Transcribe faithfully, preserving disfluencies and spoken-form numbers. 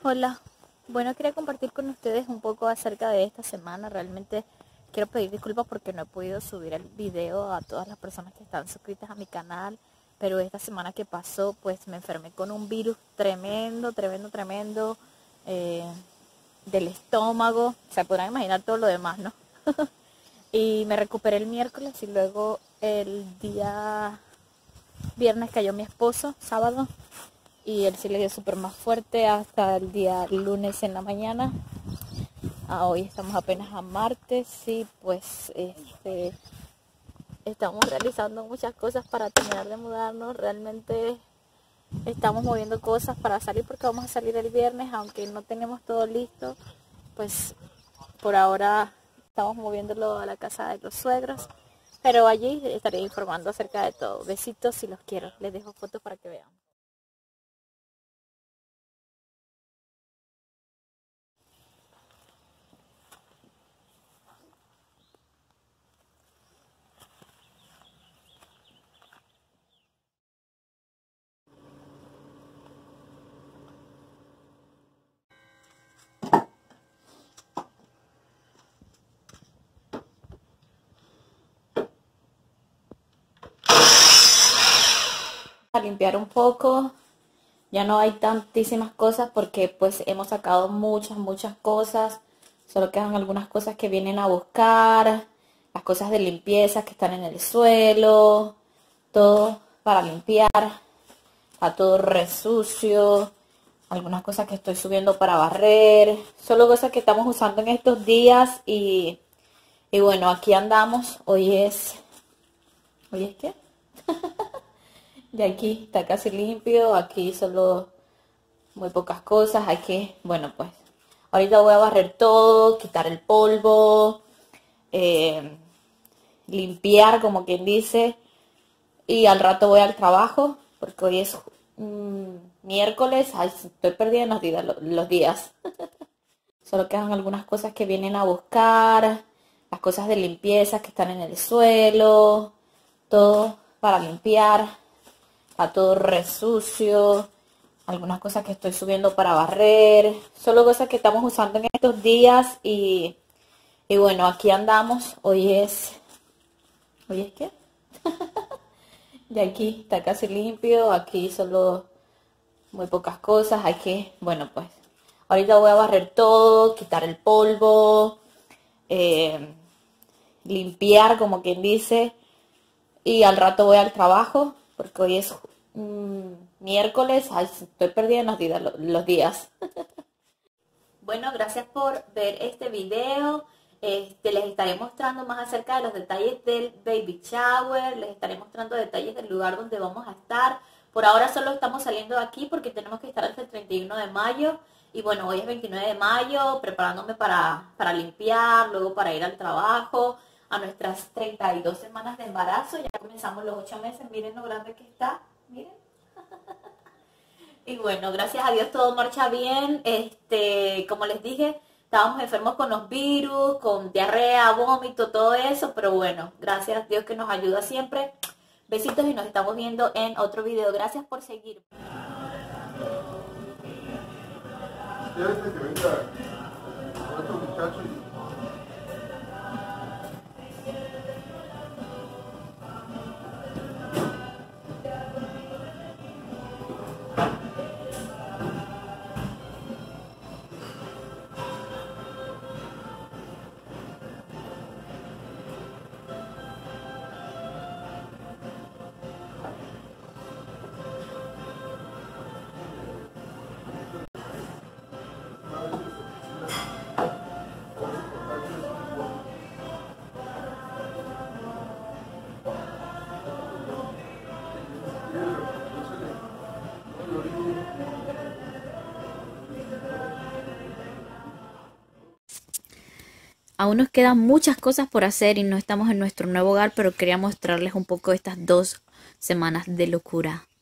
Hola, bueno, quería compartir con ustedes un poco acerca de esta semana. Realmente quiero pedir disculpas porque no he podido subir el video a todas las personas que están suscritas a mi canal, pero esta semana que pasó pues me enfermé con un virus tremendo, tremendo, tremendo eh, del estómago. Se podrán imaginar todo lo demás, ¿no? Y me recuperé el miércoles y luego el día viernes cayó mi esposo, sábado. Y él sí le dio súper más fuerte hasta el día lunes en la mañana. Ah, hoy estamos apenas a martes y pues este, estamos realizando muchas cosas para terminar de mudarnos. Realmente estamos moviendo cosas para salir porque vamos a salir el viernes, aunque no tenemos todo listo. Pues por ahora estamos moviéndolo a la casa de los suegros, pero allí estaré informando acerca de todo. Besitos si los quiero. Les dejo fotos para que vean. A limpiar un poco, ya no hay tantísimas cosas porque pues hemos sacado muchas, muchas cosas, solo quedan algunas cosas que vienen a buscar, las cosas de limpieza que están en el suelo, todo para limpiar, está todo re sucio, algunas cosas que estoy subiendo para barrer, solo cosas que estamos usando en estos días y, y bueno, aquí andamos. Hoy es, ¿hoy es qué? Y aquí está casi limpio, aquí solo muy pocas cosas, hay que, bueno pues, ahorita voy a barrer todo, quitar el polvo, eh, limpiar como quien dice, y al rato voy al trabajo, porque hoy es mmm, miércoles, ay, estoy perdiendo los días, los días. Solo quedan algunas cosas que vienen a buscar, las cosas de limpieza que están en el suelo, todo para limpiar. Está todo re sucio, algunas cosas que estoy subiendo para barrer, solo cosas que estamos usando en estos días y, y bueno, aquí andamos. Hoy es, ¿hoy es qué? Y aquí está casi limpio, aquí solo muy pocas cosas, hay que, bueno pues, ahorita voy a barrer todo, quitar el polvo, eh, limpiar como quien dice, y al rato voy al trabajo, porque hoy es mmm, miércoles, ay, estoy perdiendo los días, los días. Bueno, gracias por ver este video. Este, les estaré mostrando más acerca de los detalles del baby shower, les estaré mostrando detalles del lugar donde vamos a estar. Por ahora solo estamos saliendo de aquí porque tenemos que estar hasta el treinta y uno de mayo. Y bueno, hoy es veintinueve de mayo, preparándome para, para limpiar, luego para ir al trabajo, a nuestras treinta y dos semanas de embarazo. Ya comenzamos los ocho meses, miren lo grande que está, miren. Y bueno, gracias a Dios todo marcha bien. Este, como les dije, estábamos enfermos con los virus, con diarrea, vómito, todo eso, pero bueno, gracias a Dios que nos ayuda siempre. Besitos y nos estamos viendo en otro video. Gracias por seguir. Aún nos quedan muchas cosas por hacer y no estamos en nuestro nuevo hogar, pero quería mostrarles un poco estas dos semanas de locura.